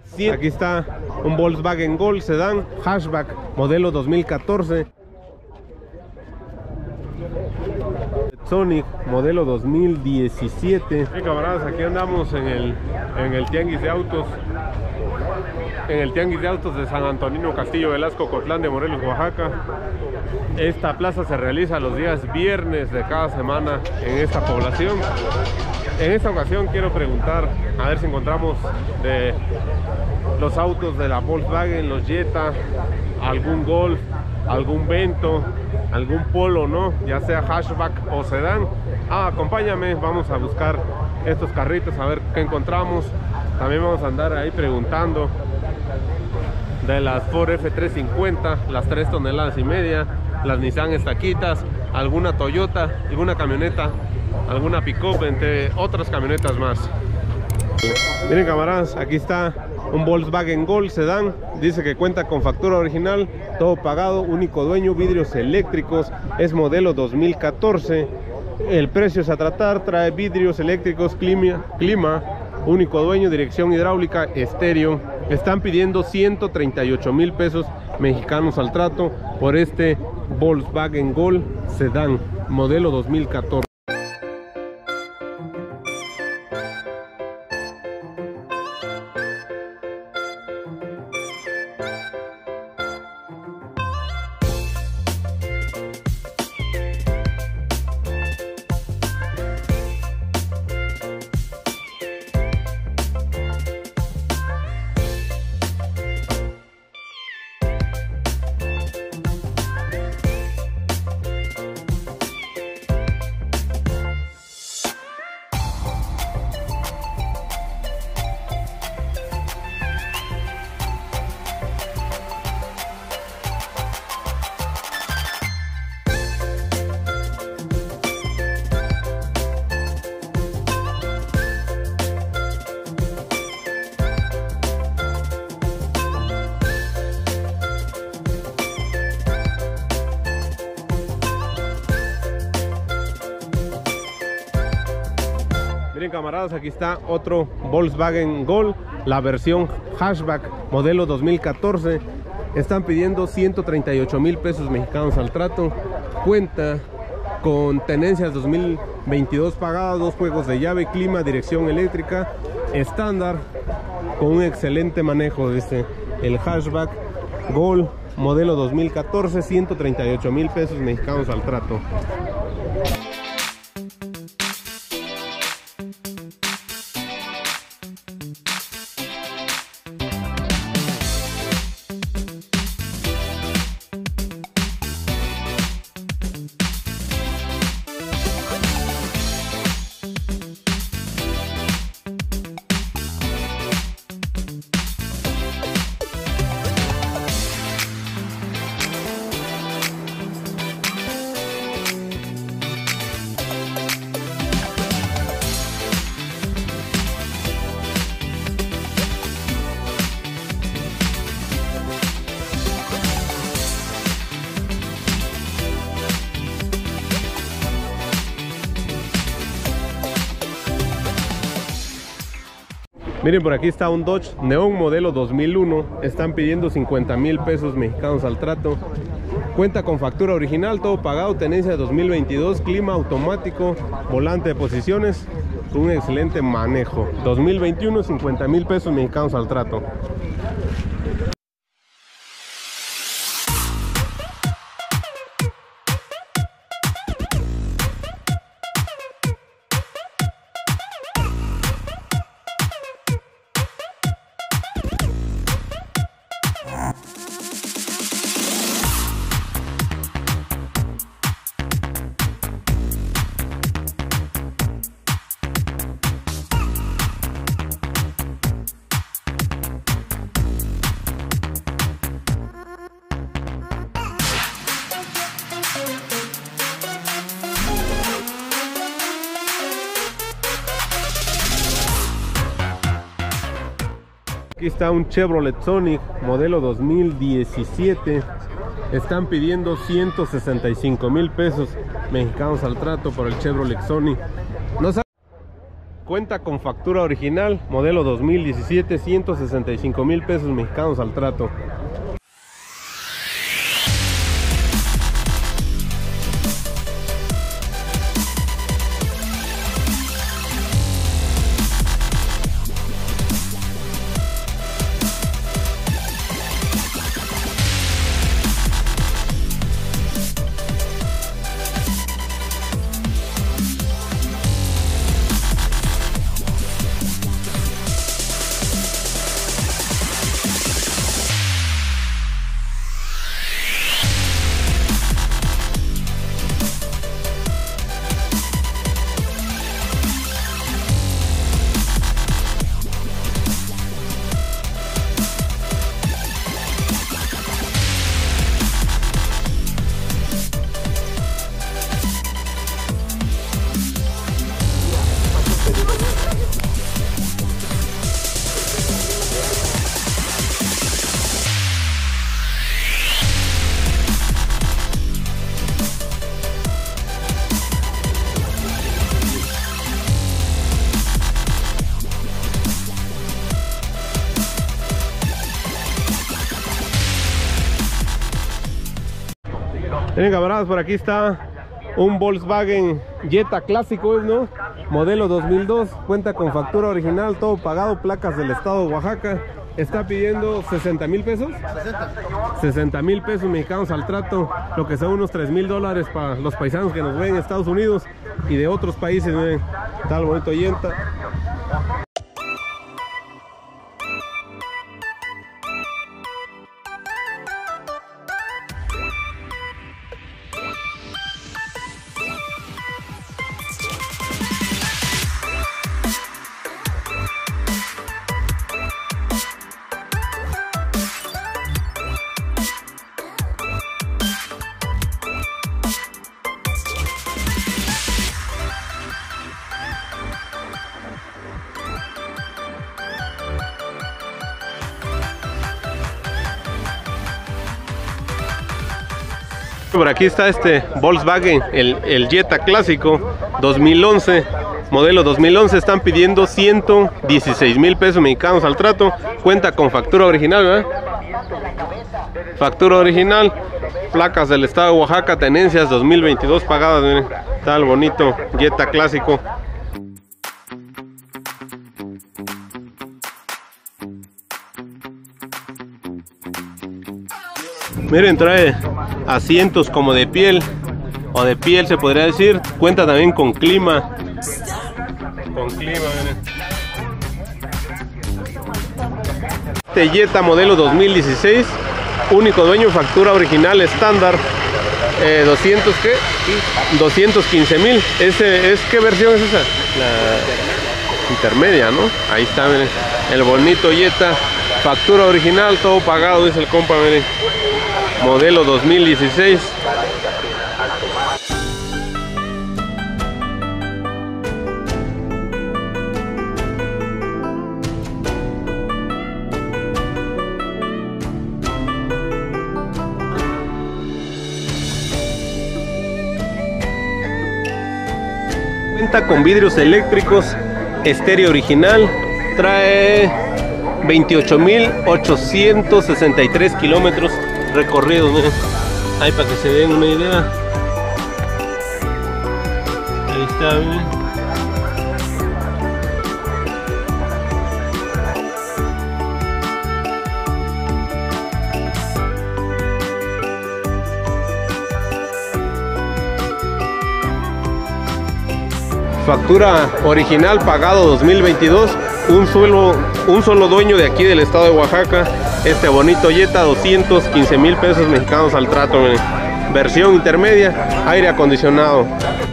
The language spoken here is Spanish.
Aquí está un Volkswagen Gol Sedán Hatchback modelo 2014. Sonic modelo 2017. Camaradas, aquí andamos en el tianguis de autos. En el tianguis de autos de San Antonino Castillo Velasco, Cotlán de Morelos, Oaxaca. Esta plaza se realiza los días viernes de cada semana en esta población. En esta ocasión quiero preguntar, a ver si encontramos de los autos de la Volkswagen, los Jetta, algún Golf, algún Vento, algún Polo, ¿no? Ya sea hatchback o sedán. Acompáñame, vamos a buscar estos carritos, a ver qué encontramos. También vamos a andar ahí preguntando de las Ford F350, las 3,5 toneladas, las Nissan Estaquitas, alguna Toyota, alguna camioneta, alguna pick-up, entre otras camionetas más. Miren, camaradas, aquí está un Volkswagen Gol Sedán. Dice que cuenta con factura original, todo pagado, único dueño, vidrios eléctricos, es modelo 2014. El precio es a tratar, trae vidrios eléctricos, clima, único dueño, dirección hidráulica, estéreo. Están pidiendo 138,000 pesos mexicanos al trato por este Volkswagen Gol Sedán modelo 2014. Miren, camaradas, aquí está otro Volkswagen Gol, la versión hatchback modelo 2014. Están pidiendo 138,000 pesos mexicanos al trato. Cuenta con tenencias 2022 pagadas, 2 juegos de llave, clima, dirección eléctrica, estándar, con un excelente manejo. Dice el hatchback Gol modelo 2014, 138,000 pesos mexicanos al trato. Miren, por aquí está un Dodge Neon modelo 2001. Están pidiendo 50,000 pesos mexicanos al trato. Cuenta con factura original, todo pagado, tenencia 2022, clima automático, volante de posiciones, con un excelente manejo. 2021, 50,000 pesos mexicanos al trato. Aquí está un Chevrolet Sonic modelo 2017. Están pidiendo 165,000 pesos mexicanos al trato por el Chevrolet Sonic. No sabe. Cuenta con factura original, modelo 2017, 165,000 pesos mexicanos al trato. Miren, camaradas, por aquí está un Volkswagen Jetta clásico, ¿no? Modelo 2002, cuenta con factura original, todo pagado, placas del estado de Oaxaca. Está pidiendo 60,000 pesos. 60,000 pesos mexicanos al trato, lo que son unos 3,000 dólares para los paisanos que nos ven en Estados Unidos y de otros países. Miren, tal bonito Jetta. Por aquí está este Volkswagen, el Jetta clásico 2011, modelo 2011. Están pidiendo 116,000 pesos mexicanos al trato. Cuenta con factura original, ¿verdad? Factura original, placas del estado de Oaxaca, tenencias 2022 pagadas. Miren, tal bonito Jetta clásico. Miren, trae asientos como de piel, o de piel se podría decir. Cuenta también con clima. Miren. Este Jetta modelo 2016, único dueño, factura original estándar. 215,000. ¿Qué versión es esa? La intermedia, ¿no? Ahí está, miren, el bonito Jetta, factura original, todo pagado, dice el compa, miren. Modelo 2016. Cuenta con vidrios eléctricos, estéreo original, trae 28,863 kilómetros recorridos, miren. Ahí para que se den una idea. Ahí está, miren. Factura original, pagado 2022. Un solo dueño de aquí del estado de Oaxaca. Este bonito Jetta, 215,000 pesos mexicanos al trato, miren. Versión intermedia, aire acondicionado.